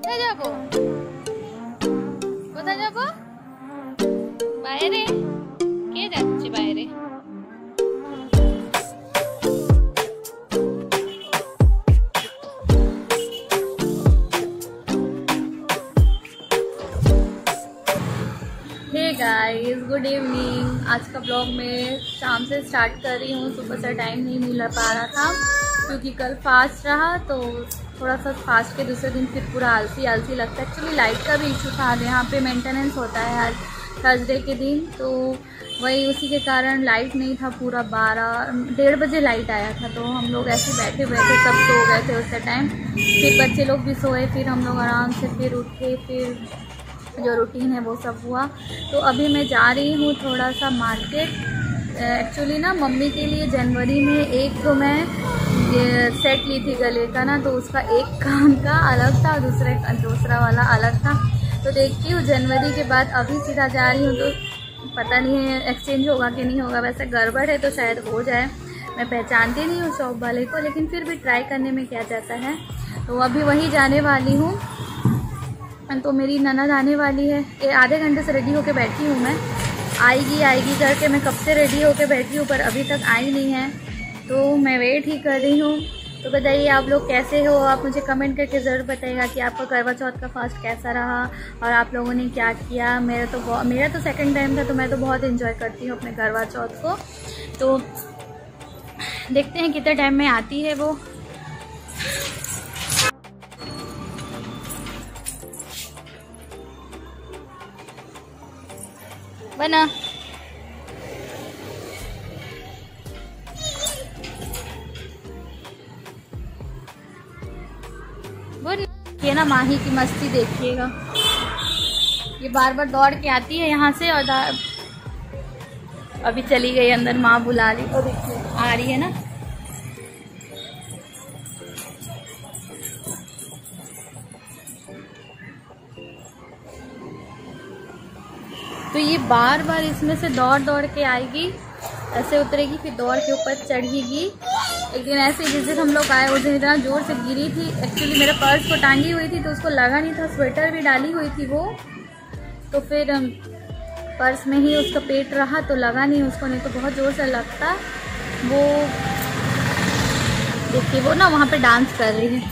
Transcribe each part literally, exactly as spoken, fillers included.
কোথায় যাবো কোথায় যাবো বাইরে কে যাচ্ছে বাইরে हे गाइस गुड इवनिंग। आज का ब्लॉग मैं शाम से स्टार्ट कर रही हूँ। सुबह से टाइम नहीं मिल पा रहा था क्योंकि कल फास्ट रहा, तो थोड़ा सा फास्ट के दूसरे दिन फिर पूरा आलसी आलसी लगता है। एक्चुअली लाइट का भी इशू था, यहाँ पे मेंटेनेंस होता है हर थर्सडे के दिन, तो वही उसी के कारण लाइट नहीं था। पूरा बारह डेढ़ बजे लाइट आया था, तो हम लोग ऐसे बैठे बैठे सब सो गए थे उस टाइम। फिर बच्चे लोग भी सोए, फिर हम लोग आराम से फिर उठे, फिर जो रूटीन है वो सब हुआ। तो अभी मैं जा रही हूँ थोड़ा सा मार्केट। एक्चुअली ना मम्मी के लिए जनवरी में एक तो मैं ये सेट ली थी गले का ना, तो उसका एक कान का अलग था, दूसरे दूसरा वाला अलग था। तो देखती हूँ जनवरी के बाद अभी सीधा जा रही हूँ, तो पता नहीं है एक्सचेंज होगा कि नहीं होगा। वैसे गड़बड़ है तो शायद हो जाए, मैं पहचानती नहीं हूँ शॉप वाले को, लेकिन फिर भी ट्राई करने में क्या जाता है। तो अभी वहीं जाने वाली हूँ। तो मेरी ननद आने वाली है, ये आधे घंटे से रेडी होके बैठी हूँ मैं। आएगी आएगी करके मैं कब से रेडी होके बैठी हूँ, पर अभी तक आई नहीं है, तो मैं वेट ही कर रही हूँ। तो बताइए आप लोग कैसे हो, आप मुझे कमेंट करके ज़रूर बताइएगा कि आपका करवा चौथ का फास्ट कैसा रहा और आप लोगों ने क्या किया। मेरा तो मेरा तो सेकंड टाइम था, तो मैं तो बहुत एंजॉय करती हूँ अपने करवा चौथ को। तो देखते हैं कितने टाइम में आती है वो। बना ये ना माही की मस्ती देखिएगा, ये बार बार दौड़ के आती है यहाँ से और अभी चली गई अंदर, माँ बुला रही और देखिए आ रही है ना। तो ये बार बार इसमें से दौड़ दौड़ के आएगी, ऐसे उतरेगी, फिर दौड़ के ऊपर चढ़ेगी। एक दिन ऐसे जिस दिन हम लोग आए उस दिन इतना जोर से गिरी थी। एक्चुअली मेरे पर्स को टांगी हुई थी तो उसको लगा नहीं था, स्वेटर भी डाली हुई थी वो, तो फिर पर्स में ही उसका पेट रहा तो लगा नहीं उसको, नहीं तो बहुत जोर से लगता। वो देखिए वो ना वहाँ पे डांस कर रही है।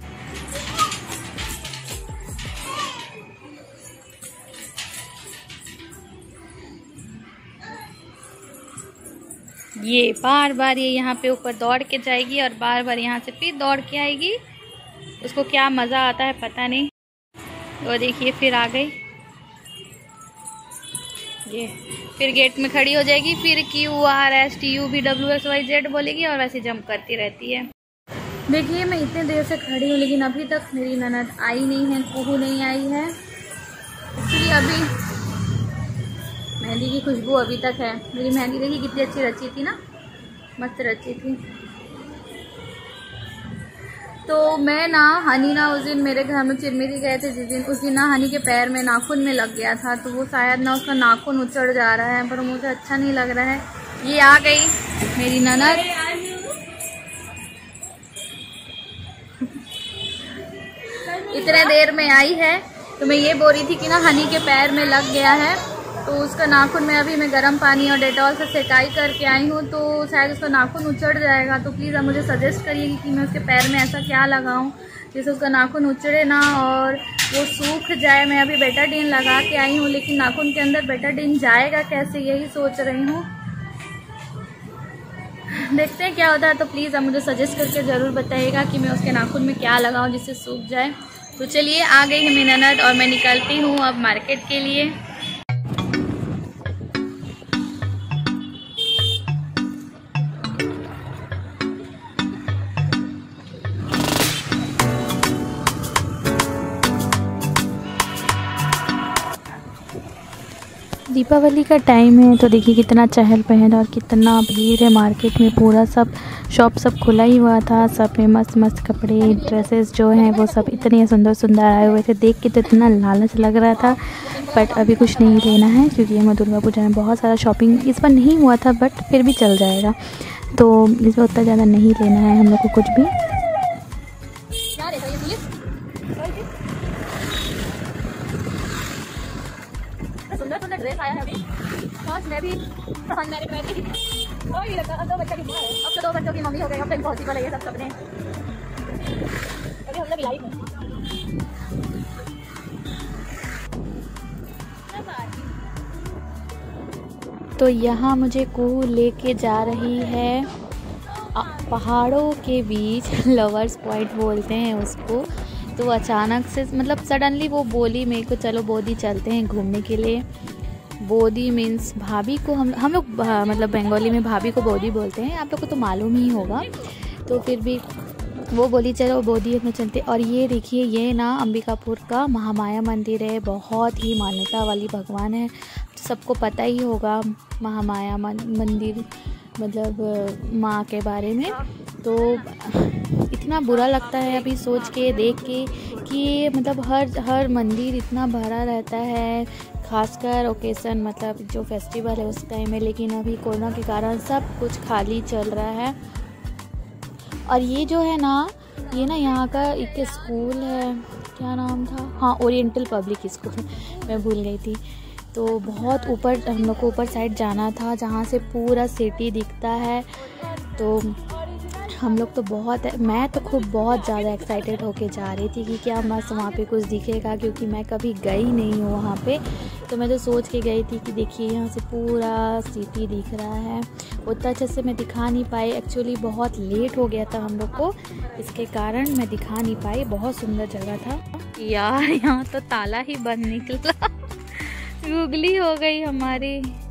ये बार बार ये यहाँ पे ऊपर दौड़ के जाएगी और बार बार यहाँ से फिर दौड़ के आएगी। उसको क्या मज़ा आता है पता नहीं। और देखिए फिर आ गई, ये फिर गेट में खड़ी हो जाएगी, फिर Q R S T U V W X Y Z बोलेगी और वैसे जंप करती रहती है। देखिए मैं इतने देर से खड़ी हूँ लेकिन अभी तक मेरी ननद आई नहीं है, कुहू नहीं आई है। इसलिए अभी मेहंदी की खुशबू अभी तक है। मेरी मेहंदी देखी कितनी अच्छी रची थी ना, मस्त रची थी। तो मैं ना हनी ना उस दिन मेरे घर में चिरमिरी गए थे जिस दिन, उस दिन ना हनी के पैर में नाखून में लग गया था, तो वो शायद ना उसका नाखून उचड़ जा रहा है, पर मुझे अच्छा नहीं लग रहा है। ये आ गई मेरी ननद। इतने देर में आई है, तो मैं ये बोल रही थी कि ना हनी के पैर में लग गया है, तो उसका नाखून में अभी मैं गर्म पानी और डेटॉल से सेकाई करके आई हूँ, तो शायद उसका नाखून उचड़ जाएगा। तो प्लीज़ आप मुझे सजेस्ट करिए कि मैं उसके पैर में ऐसा क्या लगाऊं जिससे उसका नाखून उचड़े ना और वो सूख जाए। मैं अभी बेटाडीन लगा के आई हूँ, लेकिन नाखून के अंदर बेटाडीन जाएगा कैसे, यही सोच रही हूँ। देखते हैं क्या होता है। तो प्लीज़ आप मुझे सजेस्ट करके ज़रूर बताइएगा कि मैं उसके नाखून में क्या लगाऊँ जिससे सूख जाए। तो चलिए आ गई है मेरी ननद और मैं निकलती हूँ अब मार्केट के लिए। दीपावली का टाइम है, तो देखिए कितना चहल पहल और कितना भीड़ है मार्केट में। पूरा सब शॉप सब खुला ही हुआ था, सब में मस्त मस्त कपड़े ड्रेसेस जो हैं वो सब इतने सुंदर सुंदर आए हुए थे। देख के तो इतना लालच लग रहा था, बट अभी कुछ नहीं लेना है क्योंकि हमें दुर्गा पूजा में बहुत सारा शॉपिंग इस बार नहीं हुआ था, बट फिर भी चल जाएगा। तो इस बार उतना ज़्यादा नहीं लेना है हम लोग को कुछ भी। का ड्रेस आया है अभी, बस मैं भी मैंने पहनी तो ये लगा दो बच्चों की माँ है, अब तो दो बच्चों की मम्मी हो गई, अब तो इम्पॉसिबल है ये सब सपने। अभी हम लोग लाइव हैं। तो यहाँ मुझे कुहू लेके जा रही है पहाड़ों के बीच, लवर्स पॉइंट बोलते हैं उसको। तो अचानक से मतलब सडनली वो बोली मेरे को चलो बोधी चलते हैं घूमने के लिए। बोधी मीन्स भाभी को, हम हम लोग मतलब बंगाली में भाभी को बोधी बोलते हैं, आप लोग को तो मालूम ही होगा। तो फिर भी वो बोली चलो बोधी में चलते। और ये देखिए ये ना अंबिकापुर का महामाया मंदिर है, बहुत ही मान्यता वाली भगवान है, सबको पता ही होगा महामाया मंदिर मतलब माँ के बारे में। तो इतना बुरा लगता है अभी सोच के देख के कि मतलब हर हर मंदिर इतना भरा रहता है, खासकर ओकेज़न मतलब जो फेस्टिवल है उस टाइम में, लेकिन अभी कोरोना के कारण सब कुछ खाली चल रहा है। और ये जो है ना, ये ना यहाँ का एक स्कूल है, क्या नाम था, हाँ ओरिएंटल पब्लिक स्कूल, मैं भूल गई थी। तो बहुत ऊपर हम लोग को ऊपर साइड जाना था जहाँ से पूरा सिटी दिखता है। तो हम लोग तो बहुत, मैं तो खूब बहुत ज़्यादा एक्साइटेड होके जा रही थी कि क्या मस्त वहाँ पे कुछ दिखेगा, क्योंकि मैं कभी गई नहीं हूँ वहाँ पे। तो मैं तो सोच के गई थी कि देखिए यहाँ से पूरा सिटी दिख रहा है। उतना अच्छे से मैं दिखा नहीं पाई, एक्चुअली बहुत लेट हो गया था हम लोग को, इसके कारण मैं दिखा नहीं पाई। बहुत सुंदर जगह था यार, यहाँ तो ताला ही बंद निकला, गूगली हो गई हमारी।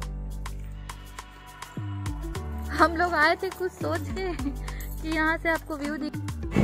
हम लोग आए थे कुछ सोच के कि यहाँ से आपको व्यू दिख,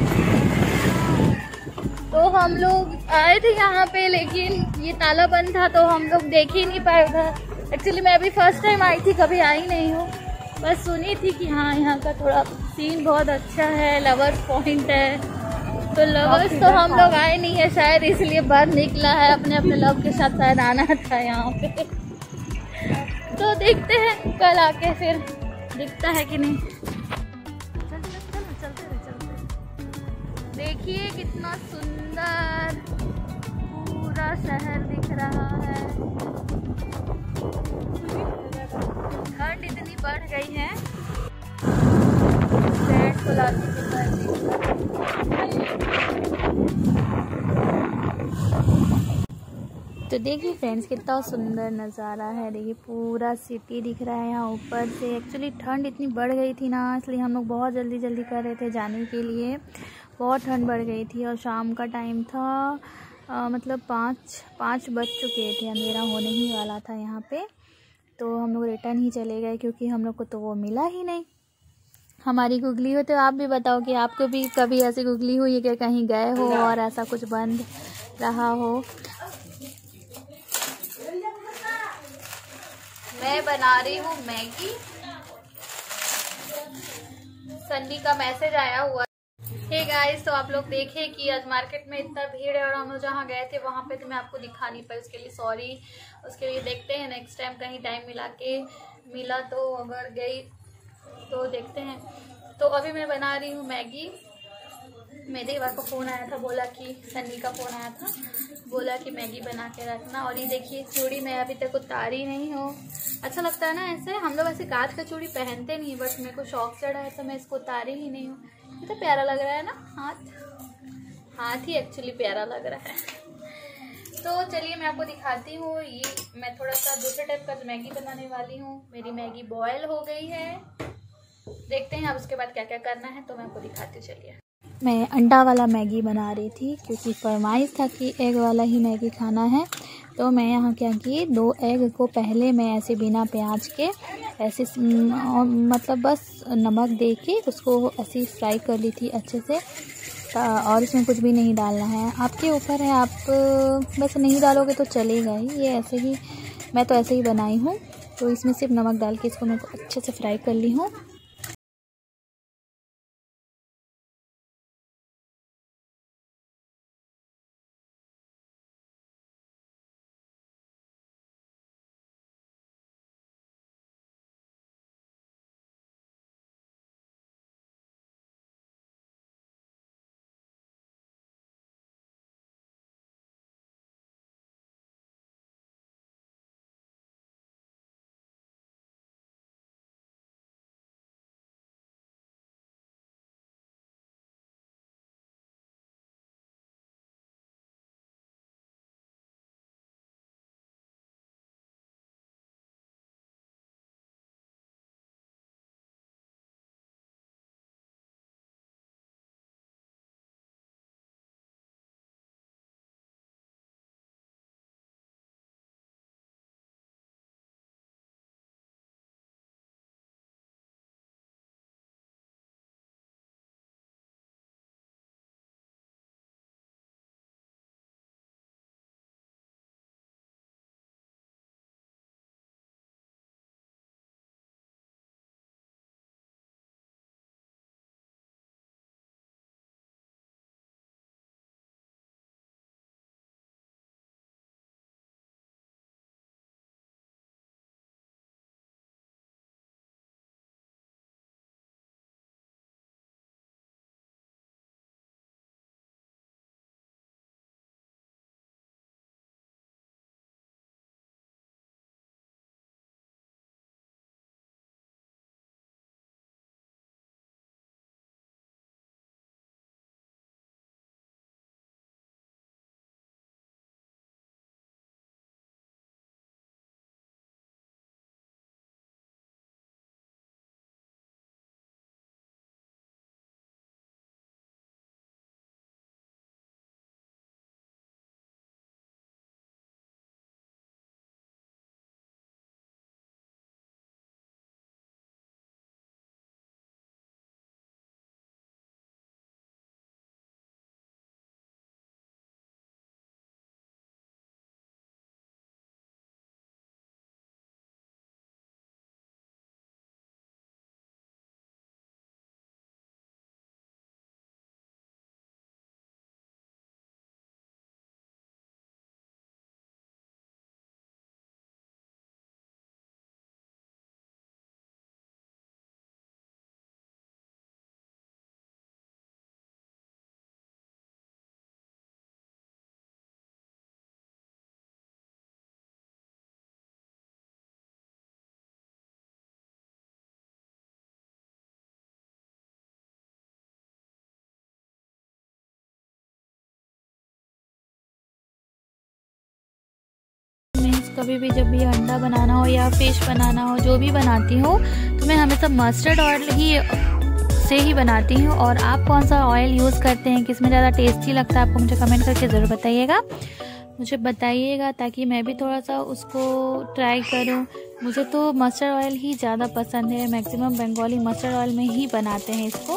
तो हम लोग आए थे यहाँ पे, लेकिन ये ताला बंद था तो हम लोग देख ही नहीं पाए उधर। एक्चुअली मैं अभी फर्स्ट टाइम आई थी, कभी आई नहीं हूँ, बस सुनी थी कि हाँ यहाँ का थोड़ा सीन बहुत अच्छा है, लवर्स पॉइंट है। तो लवर्स तो हम लोग आए नहीं है शायद, इसलिए बंद निकला है, अपने अपने लव के साथ शायद आना था यहाँ पे। तो देखते हैं कल आके फिर दिखता है कि नहीं। चल चल चल चलते रहे चलते। देखिए कितना सुंदर पूरा शहर दिख रहा है। ठंड इतनी बढ़ गई है, को लाती तो देखिए फ्रेंड्स कितना सुंदर नज़ारा है। देखिए पूरा सिटी दिख रहा है यहाँ ऊपर से। एक्चुअली ठंड इतनी बढ़ गई थी ना, इसलिए हम लोग बहुत जल्दी जल्दी कर रहे थे जाने के लिए, बहुत ठंड बढ़ गई थी। और शाम का टाइम था, आ, मतलब पाँच पाँच बज चुके थे, अंधेरा होने ही वाला था यहाँ पे। तो हम लोग रिटर्न ही चले गए क्योंकि हम लोग को तो वो मिला ही नहीं। हमारी गुगली हो तो आप भी बताओ कि आपको भी कभी ऐसी गुगली हुई है कि कहीं गए हो और ऐसा कुछ बंद रहा हो। मैं बना रही हूँ मैगी, सन्नी का मैसेज आया हुआ। हे गाइस, तो आप लोग देखे कि आज मार्केट में इतना भीड़ है और हम लोग जहाँ गए थे वहाँ पे तो मैं आपको दिखा नहीं पाई, उसके लिए सॉरी। उसके लिए देखते हैं नेक्स्ट टाइम कहीं टाइम मिला के मिला तो, अगर गई तो देखते हैं। तो अभी मैं बना रही हूँ मैगी। मेरे बार को फ़ोन आया था, बोला कि सन्नी का फ़ोन आया था, बोला कि मैगी बना के रखना। और ये देखिए चूड़ी मैं अभी तक उतारी नहीं हूँ। अच्छा लगता है ना ऐसे, हम लोग ऐसे कांच का चूड़ी पहनते नहीं, बट मेरे को शौक चढ़ा है तो मैं इसको उतारी ही नहीं हूँ। कितना प्यारा लग रहा है ना, हाथ हाथ ही एक्चुअली प्यारा लग रहा है। तो चलिए मैं आपको दिखाती हूँ। ये मैं थोड़ा सा दूसरे टाइप का मैगी बनाने वाली हूँ। मेरी मैगी बॉयल हो गई है, देखते हैं अब उसके बाद क्या क्या करना है, तो मैं आपको दिखाती हूँ। चलिए मैं अंडा वाला मैगी बना रही थी क्योंकि फरमाइश था कि एग वाला ही मैगी खाना है। तो मैं यहाँ क्या की, दो एग को पहले मैं ऐसे बिना प्याज के ऐसे मतलब बस नमक दे के उसको ऐसे फ्राई कर ली थी अच्छे से। और इसमें कुछ भी नहीं डालना है, आपके ऊपर है, आप बस नहीं डालोगे तो चलेगा ही। ये ऐसे ही, मैं तो ऐसे ही बनाई हूँ। तो इसमें सिर्फ नमक डाल के इसको मैं अच्छे से फ्राई कर ली हूँ। कभी भी जब भी अंडा बनाना हो या फिश बनाना हो, जो भी बनाती हूँ तो मैं हमेशा मस्टर्ड ऑयल ही से ही बनाती हूँ। और आप कौन सा ऑयल यूज़ करते हैं, किस में ज़्यादा टेस्टी लगता है, आपको मुझे कमेंट करके ज़रूर बताइएगा मुझे बताइएगा ताकि मैं भी थोड़ा सा उसको ट्राई करूं। मुझे तो मस्टर्ड ऑयल ही ज़्यादा पसंद है, मैक्सिमम बंगाली मस्टर्ड ऑयल में ही बनाते हैं इसको।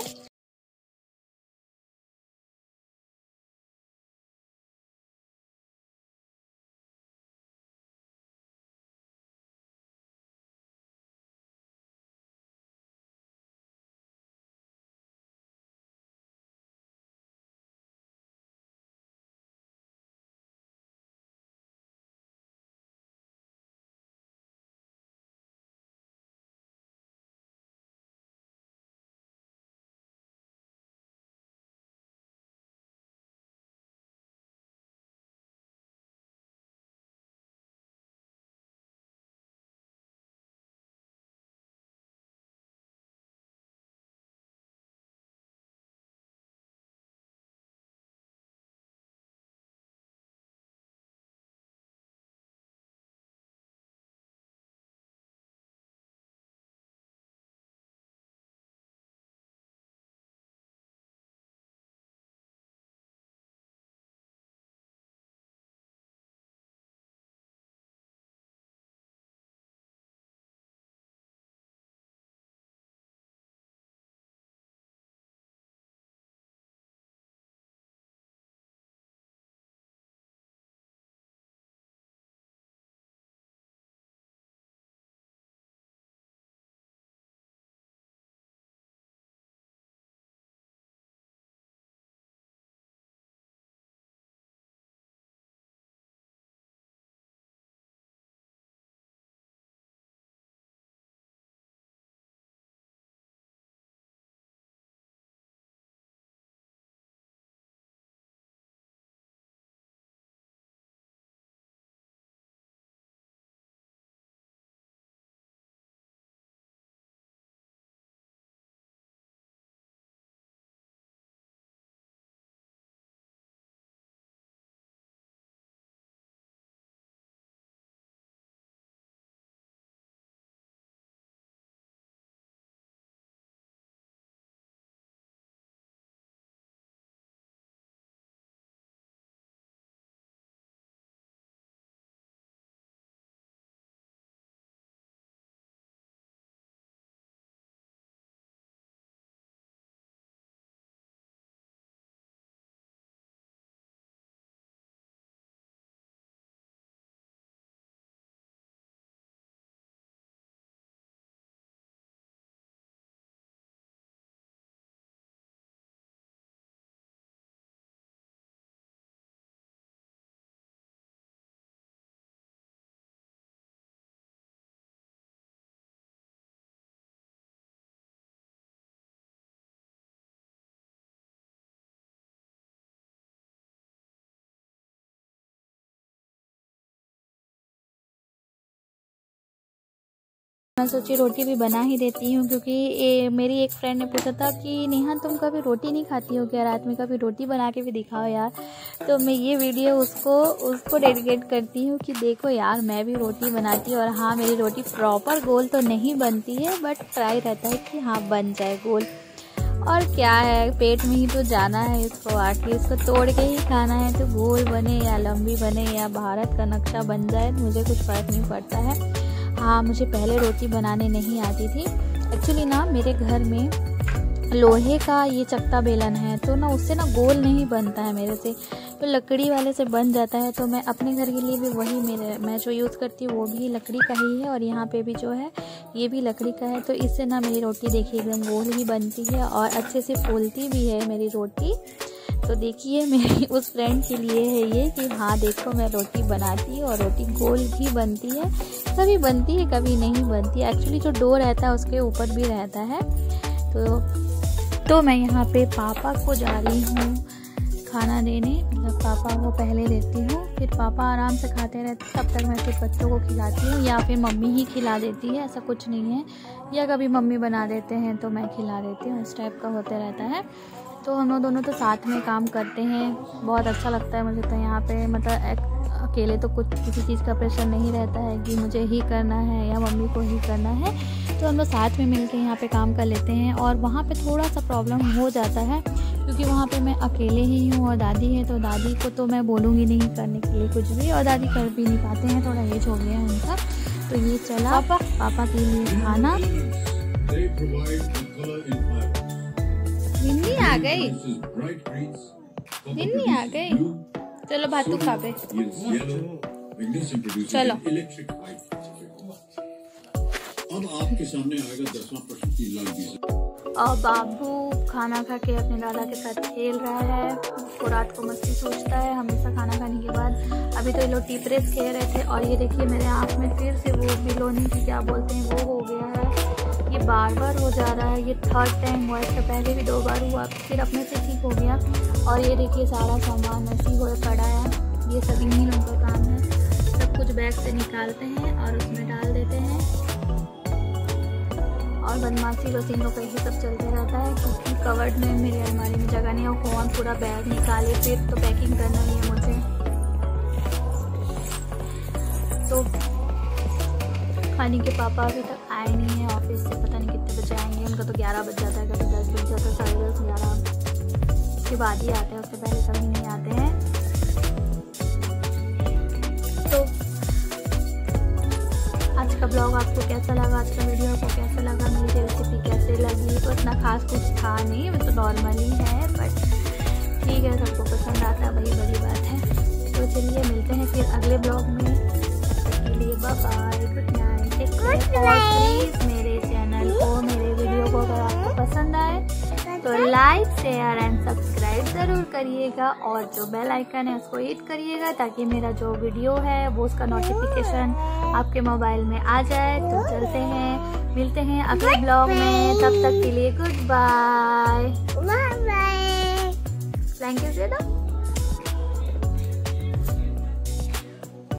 मैं सोची रोटी भी बना ही देती हूँ, क्योंकि ये मेरी एक फ्रेंड ने पूछा था कि नेहा तुम कभी रोटी नहीं खाती हो क्या, रात में कभी रोटी बना के भी दिखाओ यार। तो मैं ये वीडियो उसको उसको डेडिकेट करती हूँ कि देखो यार मैं भी रोटी बनाती हूँ। और हाँ, मेरी रोटी प्रॉपर गोल तो नहीं बनती है, बट ट्राई रहता है कि हाँ बन जाए गोल। और क्या है, पेट में ही तो जाना है इसको, आके इसको तोड़ के ही खाना है। तो गोल बने या लंबी बने या भारत का नक्शा बन जाए, मुझे कुछ फ़र्क नहीं पड़ता है। हाँ, मुझे पहले रोटी बनाने नहीं आती थी। एक्चुअली ना मेरे घर में लोहे का ये चक्का बेलन है, तो ना उससे ना गोल नहीं बनता है मेरे से, तो लकड़ी वाले से बन जाता है। तो मैं अपने घर के लिए भी वही मेरे मैं जो यूज़ करती हूँ वो भी लकड़ी का ही है, और यहाँ पे भी जो है ये भी लकड़ी का है। तो इससे ना मेरी रोटी देखिए एकदम गोल ही बनती है और अच्छे से फूलती भी है मेरी रोटी। तो देखिए मेरी उस फ्रेंड के लिए है ये कि हाँ देखो मैं रोटी बनाती हूँ और रोटी गोल भी बनती है, कभी बनती है कभी नहीं बनती। एक्चुअली जो डो रहता है उसके ऊपर भी रहता है। तो तो मैं यहाँ पे पापा को जा रही हूँ खाना देने, मतलब पापा को पहले देती हूँ, फिर पापा आराम से खाते रहते, तब तक मैं फिर बच्चों को खिलाती हूँ, या फिर मम्मी ही खिला देती है, ऐसा कुछ नहीं है, या कभी मम्मी बना देते हैं तो मैं खिला देती हूँ, इस टाइप का होते रहता है। तो हम लोग दोनों तो साथ में काम करते हैं, बहुत अच्छा लगता है मुझे तो यहाँ पे। मतलब अकेले तो कुछ किसी चीज़ का प्रेशर नहीं रहता है कि मुझे ही करना है या मम्मी को ही करना है, तो हम लोग साथ में मिलके यहाँ पे काम कर लेते हैं। और वहाँ पे थोड़ा सा प्रॉब्लम हो जाता है क्योंकि वहाँ पे मैं अकेले ही हूँ और दादी है, तो दादी को तो मैं बोलूँगी नहीं करने के लिए कुछ भी, और दादी कर भी नहीं पाते हैं, थोड़ा एज हो गया है उनका। तो ये चला पापा पापा के लिए खाना। निन्नी आ गई, निन्नी आ गई, चलो भातू खा पे, चलो। अब आपके सामने आएगा दसवां प्रश्न की लाल। और बाबू खाना खा के अपने दादा के साथ खेल रहा है, उसको रात को मस्ती सोचता है हमेशा खाना खाने के बाद। अभी तो ये लोग टीप रेस खेल रहे थे और ये देखिए मेरे आँख में फिर से वो बिलोनी की क्या बोलते हैं वो हो गया है। ये बार बार हो जा रहा है, ये थर्ड टाइम हुआ, इससे पहले भी दो बार हुआ, फिर अपने से ठीक हो गया। और ये देखिए सारा सामान ऐसे ही हुए पड़ा है, ये सब इन्हीं लोगों का काम है। सब कुछ बैग से निकालते हैं और उसमें डाल देते हैं, और बदमाशी बस इन लोग का यही सब चलते रहता है क्योंकि कवर्ड में मेरी अलमारी में जगह नहीं है। और कौन पूरा बैग निकाले, फिर तो पैकिंग करना ही है मुझे। तो खानी के पापा अभी तक आए नहीं हैं ऑफिस से, पता नहीं कितने बजे आएंगे। उनका तो ग्यारह बज जाता है, कभी दस बज जाता है, साढ़े दस ग्यारह उसके बाद ही आते हैं, उससे पहले कभी नहीं आते हैं। तो आज का ब्लॉग आपको कैसा लगा, आज का वीडियो आपको कैसा लगा, मेरी रेसिपी कैसे लगी? तो इतना खास कुछ था नहीं, वो तो नॉर्मल ही है, बट ठीक है, सबको पसंद आता है वही बड़ी बात है। तो चलिए मिलते हैं फिर अगले ब्लॉग में, तब तक के लिए बाय बाय, गुड नाइट। और प्लीज़ मेरे चैनल को, मेरे वीडियो को अगर आपको पसंद आए तो लाइक शेयर एंड सब्सक्राइब ज़रूर करिएगा, और जो बेल आइकन है उसको हिट करिएगा ताकि मेरा जो वीडियो है वो उसका नोटिफिकेशन आपके मोबाइल में आ जाए। तो चलते हैं, मिलते हैं अगले ब्लॉग में, तब तक के लिए गुड बाय। Thank you.